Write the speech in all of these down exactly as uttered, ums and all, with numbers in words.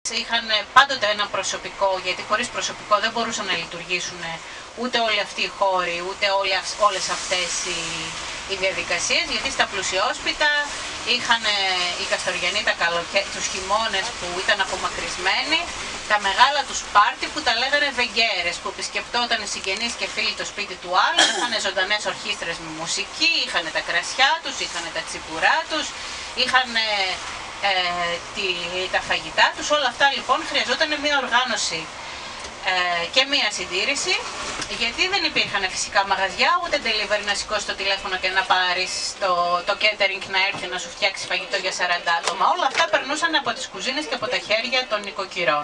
είχαν πάντοτε ένα προσωπικό, γιατί χωρίς προσωπικό δεν μπορούσαν να λειτουργήσουν ούτε όλοι αυτοί οι χώροι, ούτε όλες αυτές οι, οι διαδικασίες, γιατί στα πλουσιόσπιτα είχαν οι Καστοριανοί τα καλοκαι... τους χειμώνες που ήταν απομακρυσμένοι, τα μεγάλα τους πάρτι που τα λέγανε βεγγέρες, που επισκεπτόταν οι συγγενείς και φίλοι το σπίτι του άλλου, είχαν ζωντανές ορχήστρες με μουσική, είχαν τα κρασιά τους, είχαν τα τσιπουρά τους, είχαν ε, τη, τα φαγητά τους. Όλα αυτά λοιπόν χρειαζόταν μια οργάνωση ε, και μια συντήρηση, γιατί δεν υπήρχαν φυσικά μαγαζιά, ούτε delivery να σηκώσει το τηλέφωνο και να πάρεις το, το catering να έρθει να σου φτιάξει φαγητό για σαράντα άτομα. Όλα αυτά περνούσαν από τις κουζίνες και από τα χέρια των νοικοκυρών.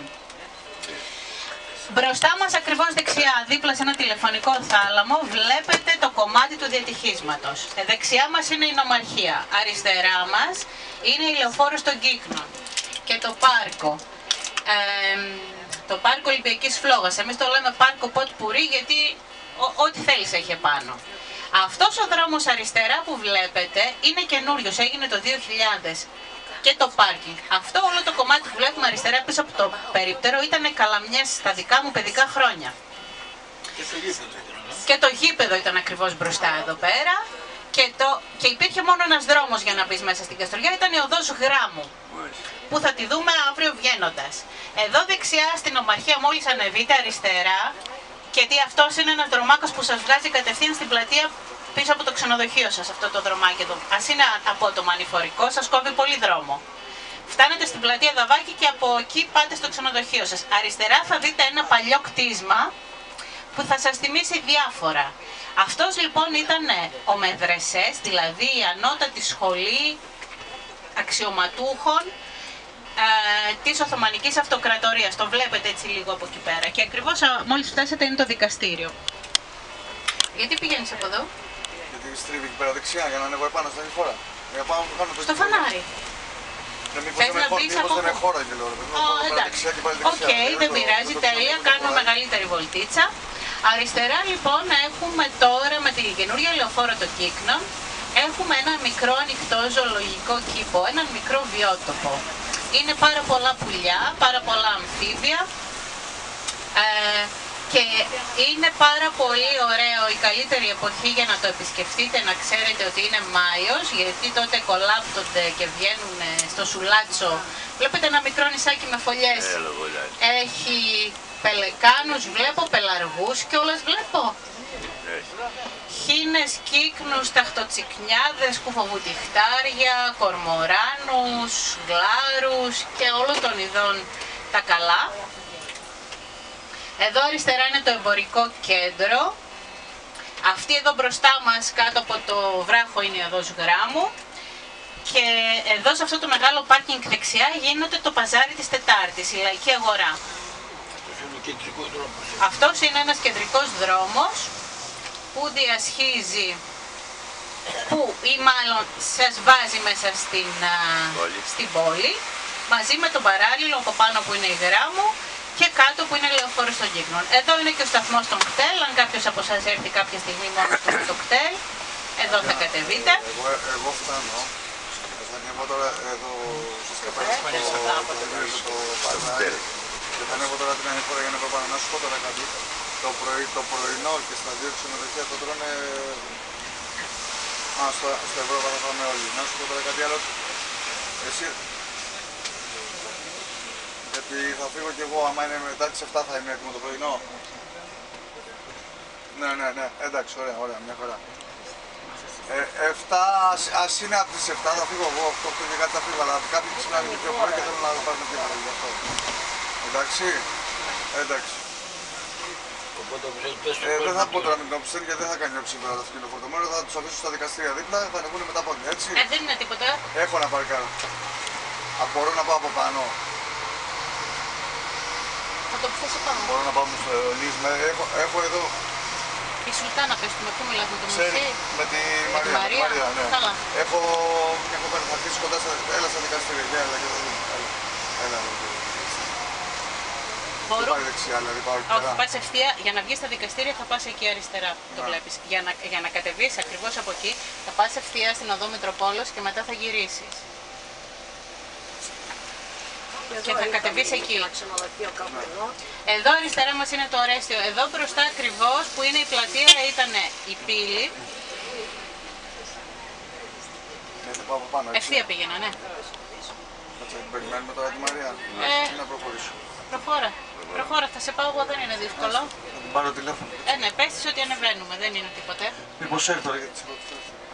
Μπροστά μας, ακριβώς δεξιά, δίπλα σε ένα τηλεφωνικό θάλαμο, βλέπετε το κομμάτι του διατυχίσματος. Δεξιά μας είναι η νομαρχία, αριστερά μας είναι η λεωφόρος των Κύκνων και το πάρκο. Ε, το πάρκο Ολυμπιακής Φλόγας. Εμείς το λέμε πάρκο Ποτ Πουρί γιατί ό,τι θέλεις έχει επάνω. Αυτός ο δρόμος αριστερά που βλέπετε είναι καινούριος, έγινε το δύο χιλιάδες. Και το πάρκινγκ. Αυτό όλο το κομμάτι που βλέπουμε αριστερά πίσω από το περίπτερο ήταν καλαμιές στα δικά μου παιδικά χρόνια. Και το γήπεδο. Και το γήπεδο ήταν ακριβώς μπροστά εδώ πέρα. Και, το, και υπήρχε μόνο ένας δρόμος για να μπεις μέσα στην Καστοριά, ήταν η οδός Γράμμου, που θα τη δούμε αύριο βγαίνοντας. Εδώ δεξιά στην ομαρχία, μόλις ανεβείτε αριστερά, γιατί αυτός είναι ένας δρομάκος που σας βγάζει κατευθείαν στην πλατεία πίσω από το ξενοδοχείο σας, αυτό το δρομάκι εδώ. Ας είναι απότομα ανηφορικό, σας κόβει πολύ δρόμο. Φτάνετε στην πλατεία Δαβάκη και από εκεί πάτε στο ξενοδοχείο σας. Αριστερά θα δείτε ένα παλιό κτίσμα που θα σας θυμίσει διάφορα. Αυτός λοιπόν ήταν ο Μεδρεσές, δηλαδή η ανώτατη σχολή αξιωματούχων ε, της Οθωμανικής Αυτοκρατορίας. Το βλέπετε έτσι λίγο από εκεί πέρα. Και ακριβώς μόλις φτάσετε είναι το δικαστήριο. Γιατί πηγαίνεις από εδώ? Γιατί στρίβει εκεί πέρα δεξιά για να ανέβω επάνω στην φορά. Για πάνω να κάνω το στο φανάρι. Ναι, μήπως δεν με χώρα και λέω. Εντάξει. Οκ, δεν πειράζει, τέλεια. Κάνουμε μεγαλύτερη βολτίτσα. Αριστερά λοιπόν έχουμε τώρα με την καινούργια λεωφόρο το Κύκνο, έχουμε ένα μικρό ανοιχτό ζωολογικό κήπο, έναν μικρό βιότοπο. Είναι πάρα πολλά πουλιά, πάρα πολλά αμφίβια ε, και είναι πάρα πολύ ωραίο, η καλύτερη εποχή για να το επισκεφτείτε, να ξέρετε ότι είναι Μάιος, γιατί τότε κολάπτονται και βγαίνουν στο Σουλάτσο. Βλέπετε ένα μικρό νησάκι με φωλιές, έχει πελεκάνους, βλέπω πελαργούς και όλες βλέπω. Χήνες, κύκνους, ταχτοτσικνιάδες, κουφοβουτιχτάρια, κορμοράνους, γλάρους και όλων των ειδών τα καλά. Εδώ αριστερά είναι το εμπορικό κέντρο. Αυτή εδώ μπροστά μας κάτω από το βράχο είναι η οδός Γράμμου. Και εδώ σε αυτό το μεγάλο πάρκινγκ δεξιά γίνεται το παζάρι της Τετάρτης, η λαϊκή αγορά. Αυτός είναι ένας κεντρικός δρόμος που διασχίζει, που ή μάλλον σας βάζει μέσα στην, πόλη. στην πόλη, μαζί με τον παράλληλο από πάνω που είναι η Γράμμου και κάτω που είναι η λεωφόρος των Κύκνων. Εδώ είναι και ο σταθμός των κτέλ, αν κάποιος από εσάς έρθει κάποια στιγμή μόνο στο κτέλ, εδώ θα κατεβείτε. Εγώ, εγώ φτάνω, θα ανέβω τώρα εδώ στο σκαπάκι και θα ανέβω τώρα την άλλη φορά για να πάω πάνω. Να σου πω τώρα κάτι, το, πρωί, το πρωινό και στα δύο ξενοδοχεία το τρώνε, α, στο, στο Ευρώπα θα πάμε όλοι. Να σου πω τώρα κάτι άλλο, εσύ, γιατί θα φύγω κι εγώ, άμα είναι μετά τις εφτά θα είμαι έτοιμο το πρωινό. Ναι, ναι, ναι, εντάξει, ωραία, ωραία, μια χαρά. Ε, εφτά, ας είναι από τις εφτά, θα φύγω εγώ, οκτώ και κάτι θα φύγω, αλλά κάποιοι ξυπνάνε και πιο πολύ και θέλουν να πάρουν πιο πολύ γι' αυτό. Εντάξει, εντάξει. Ε, δεν θα πω τώρα με την οψέλ γιατί δεν θα κάνει όψη τώρα το αυτοκινητοφορτωμένο, θα τους αφήσω στα δικαστήρια δίπλα, θα ανεβούν μετά από εκεί, έτσι. Ε, δεν είναι τίποτα. Έχω να παρκάρω. Αν μπορώ να πάω από πάνω. Θα το πιθέσω πάνω. Μπορώ να πάω στο Λίσμα, έχω, έχω εδώ. Η Σουλτάνα πες του, με πού μιλάς, με το Ξέρει, Μωσή? με τη με Μαρία, τη Μαρία, Μαρία, ναι. Καλά. Έχω μια κοπέλα, θα αφήσει κοντά στα, έλα στα δικαστήρια, έλα, έλα, έλα, έλα, έλα, έλα. Μπορώ. Δεν πάει δεξιά, δηλαδή πάω εκεί πέρα. Όχι, πας ευθεία, για να βγεις στα δικαστήρια θα πας εκεί αριστερά, το Να. βλέπεις. Για να, για να κατεβείς ακριβώς από εκεί, θα πας ευθεία στην οδό Μητροπόλος και μετά θα γυρίσεις. Και θα κατεβείς εκεί. Εδώ αριστερά μας είναι το Ορέστιο. Εδώ μπροστά ακριβώς που είναι η πλατεία ήταν η πύλη. Ευθεία πήγαινα, ναι. Κάτσε, περιμένουμε τώρα τη Μαρία. Ε, να προχωρήσω. Προχώρα. Προχώρα, θα σε πάω εγώ, δεν είναι δύσκολο. Θα την πάρω τηλέφωνο. Ε, ναι, πες της ότι ανεβαίνουμε, δεν είναι τίποτε. Μήπως έρθω ρε, γιατί σε